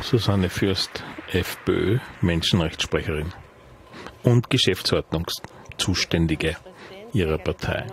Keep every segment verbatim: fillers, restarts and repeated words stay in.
Susanne Fürst, FPÖ, Menschenrechtssprecherin und Geschäftsordnungszuständige Ihrer Partei.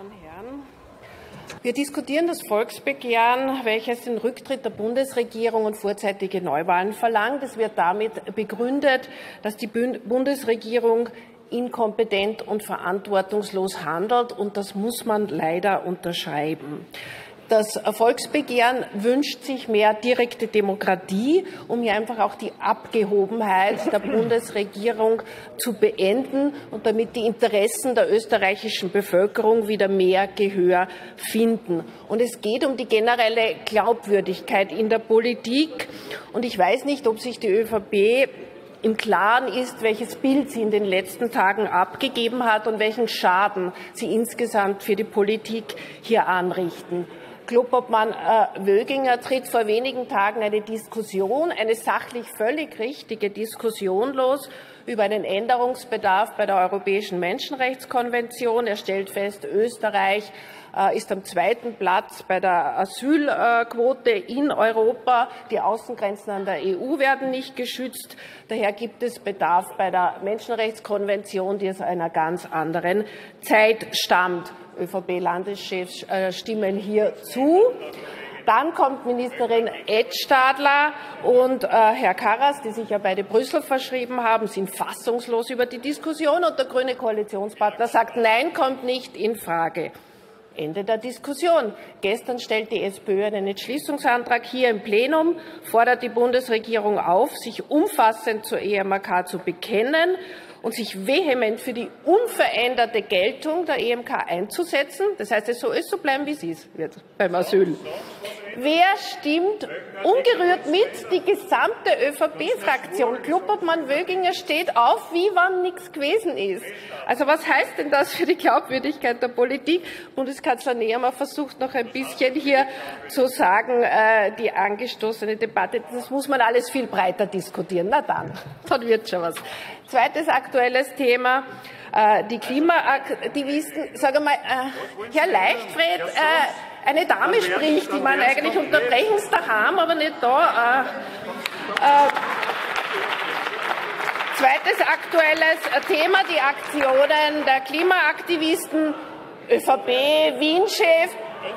Wir diskutieren das Volksbegehren, welches den Rücktritt der Bundesregierung und vorzeitige Neuwahlen verlangt. Es wird damit begründet, dass die Bundesregierung inkompetent und verantwortungslos handelt, und das muss man leider unterschreiben. Das Volksbegehren wünscht sich mehr direkte Demokratie, um hier einfach auch die Abgehobenheit der Bundesregierung zu beenden und damit die Interessen der österreichischen Bevölkerung wieder mehr Gehör finden. Und es geht um die generelle Glaubwürdigkeit in der Politik. Und ich weiß nicht, ob sich die ÖVP im Klaren ist, welches Bild sie in den letzten Tagen abgegeben hat und welchen Schaden sie insgesamt für die Politik hier anrichten. Klubobmann äh, Wölginger tritt vor wenigen Tagen eine Diskussion, eine sachlich völlig richtige Diskussion los über einen Änderungsbedarf bei der Europäischen Menschenrechtskonvention. Er stellt fest, Österreich äh, ist am zweiten Platz bei der Asylquote in Europa. Die Außengrenzen an der E U werden nicht geschützt. Daher gibt es Bedarf bei der Menschenrechtskonvention, die aus einer ganz anderen Zeit stammt. ÖVP-Landeschefs äh, stimmen hier zu. Dann kommt Ministerin Edstadler und äh, Herr Karas, die sich ja beide Brüssel verschrieben haben, sind fassungslos über die Diskussion, und der grüne Koalitionspartner sagt, nein, kommt nicht in Frage. Ende der Diskussion. Gestern stellt die SPÖ einen Entschließungsantrag hier im Plenum, fordert die Bundesregierung auf, sich umfassend zur E M A K zu bekennen und sich vehement für die unveränderte Geltung der E M K einzusetzen. Das heißt, es soll so bleiben, wie es ist wird beim Asyl. Wer stimmt ungerührt mit? Die gesamte ÖVP-Fraktion. Klubobmann Wölginger steht auf, wie wann nichts gewesen ist. Also was heißt denn das für die Glaubwürdigkeit der Politik? Bundeskanzler Nehammer versucht noch ein bisschen hier zu sagen, äh, die angestoßene Debatte, das muss man alles viel breiter diskutieren. Na dann, dann wird schon was. Zweites aktuelles Thema. Die Klimaaktivisten, sage mal, äh, Herr Leichtfried, äh, eine Dame spricht, die man eigentlich unterbrechen es daheim, aber nicht da. Äh, äh, zweites aktuelles Thema, die Aktionen der Klimaaktivisten, ÖVP-Wien-Chef,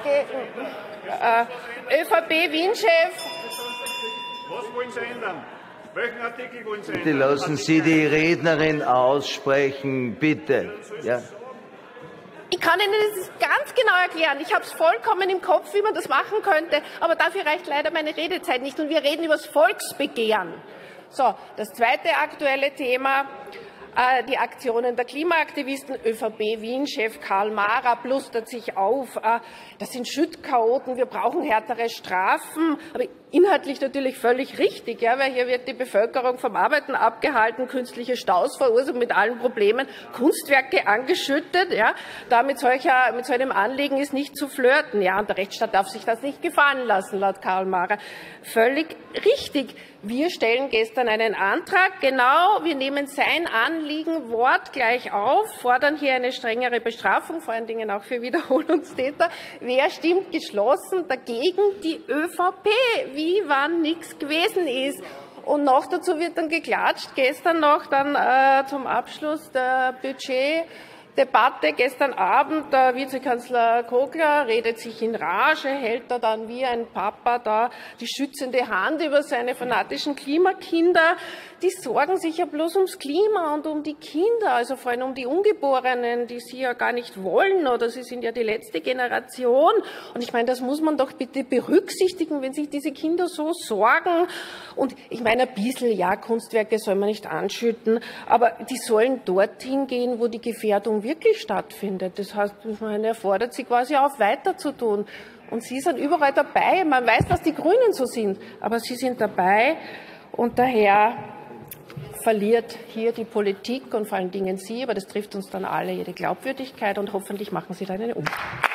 äh, ÖVP-Wien-Chef. Was wollen Sie ändern? Welchen Artikel wollen Sie ändern? Bitte lassen Sie die Rednerin aussprechen, bitte. Ja. Ich kann Ihnen das ganz genau erklären. Ich habe es vollkommen im Kopf, wie man das machen könnte, aber dafür reicht leider meine Redezeit nicht. Und wir reden über das Volksbegehren. So, das zweite aktuelle Thema, äh, die Aktionen der Klimaaktivisten. ÖVP-Wien-Chef Karl Mara plustert sich auf. Äh, das sind Schüttchaoten, wir brauchen härtere Strafen. Aber inhaltlich natürlich völlig richtig, ja, weil hier wird die Bevölkerung vom Arbeiten abgehalten, künstliche Staus verursacht mit allen Problemen, Kunstwerke angeschüttet. Ja. Da mit, solcher, mit so einem Anliegen ist nicht zu flirten. Ja, und der Rechtsstaat darf sich das nicht gefallen lassen, laut Karl Mara. Völlig richtig. Wir stellen gestern einen Antrag, genau, wir nehmen sein Anliegen wortgleich auf, fordern hier eine strengere Bestrafung, vor allen Dingen auch für Wiederholungstäter. Wer stimmt geschlossen dagegen? Die ÖVP, wie wann nichts gewesen ist. Und noch dazu wird dann geklatscht, gestern noch dann äh, zum Abschluss der Budget. Debatte gestern Abend, der Vizekanzler Kogler redet sich in Rage, hält da dann wie ein Papa da die schützende Hand über seine fanatischen Klimakinder. Die sorgen sich ja bloß ums Klima und um die Kinder, also vor allem um die Ungeborenen, die sie ja gar nicht wollen, oder sie sind ja die letzte Generation. Und ich meine, das muss man doch bitte berücksichtigen, wenn sich diese Kinder so sorgen. Und ich meine, ein bisschen, ja, Kunstwerke soll man nicht anschütten, aber die sollen dorthin gehen, wo die Gefährdung wirklich stattfindet. Das heißt, man erfordert sie quasi auf, weiter zu tun. Und Sie sind überall dabei. Man weiß, dass die Grünen so sind, aber Sie sind dabei. Und daher verliert hier die Politik und vor allen Dingen Sie, aber das trifft uns dann alle, jede Glaubwürdigkeit. Und hoffentlich machen Sie da eine Umfrage.